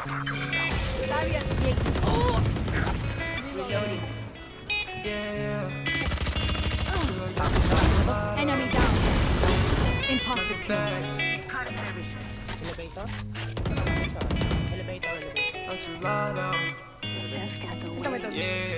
Oh! Reloading. Yeah. Enemy down. Imposter kill. Elevator? Elevator. Not too loud out. Seth got the way. Yeah.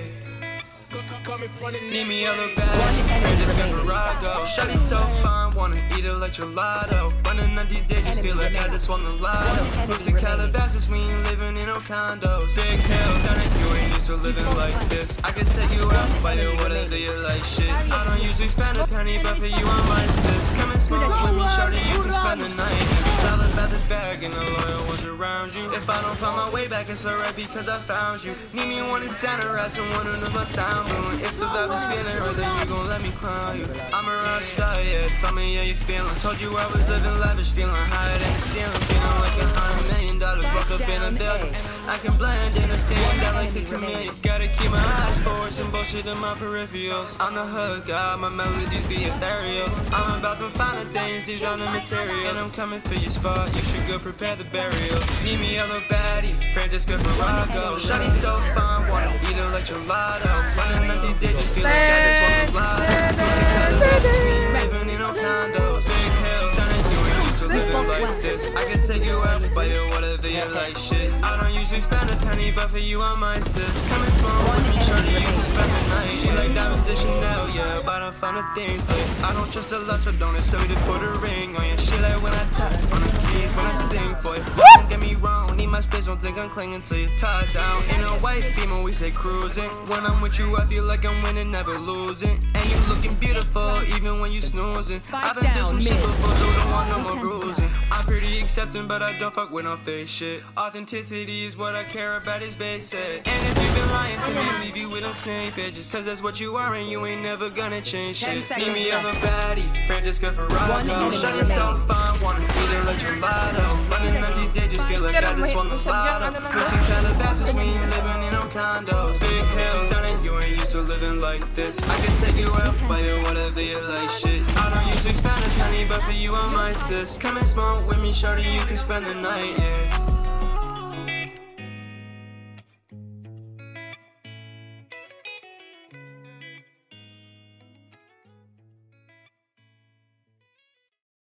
Need me a little bad. Heard this guy Farago. Shawty so fine, wanna eat her like gelato. Running on these days, just feel like I just won the lotto. Moved to Calabasas, we ain't living in no condos. Big hill, done it, you ain't used to living like this. I can take you out, fight it, whatever you like, shit. I don't usually spend a penny, but for you I'm my sis. Come and smoke with me, shawty, you can spend the night. It's all about the bag and the loyal ones around you. If I don't find my way back, it's alright because I found you. Need me one that's down to rest and one who knows my sound. If the vibe is feeling right, then you gon' let me crown you. I'm a rock star, yeah, tell me how you feeling. Told you I was living lavish, feeling higher than the ceiling. Feeling like $100 million, woke up in a building. I can blend in and stand out like a chameleon. Gotta keep my eyes forward, some bullshit in my peripherals. I'm the hood guy, my melodies be ethereal. I'm about them finer things, these are the material. And I'm coming for your spot, you should go prepare the burial. Need me a little baddie, Francisca Farago. Shawty so fine, wanna eat her like gelato. Running on these days, just feel like I just want to fly. Living in no condos, big hills, done it, you ain't used to living like this. I can take you out, buy you whatever you like, shit. I don't usually spend a penny, but for you I'm my sis. Come and smoke with me, shorty, you can spend the night. She like diamonds and Chanel, yeah, but I found the things. I don't trust her love, so don't expect me to put a ring on you. She like when I tap on the keys, when I sing for you. Don't get me wrong, need my space, don't think I'm clinging till you're tied down. In a white female, we say cruising. When I'm with you, I feel like I'm winning, never losing. And you looking beautiful, even when you snoozing. I've been through some shit before, so don't want no more bruising. I'm pretty accepting, but I don't fuck with no fake shit. Authenticity is what I care about, is basic. And if you've been lying to me, leave you with them snake bitches. Cause that's what you are and you ain't never gonna change shit. Need me a little baddie, Francisca Farago. Shawty so fine, wanna eat her like gelato. Running on these days, just feel like I just won the lotto. Moved to Calabasas, we ain't living in no condos. Big hills, done it, you ain't used to living like this. I can take you out, buy you whatever you like, shit. I don't usually spend a penny, but for you I'm my sis. Come and smoke with me, shorty, you can spend the night, yeah.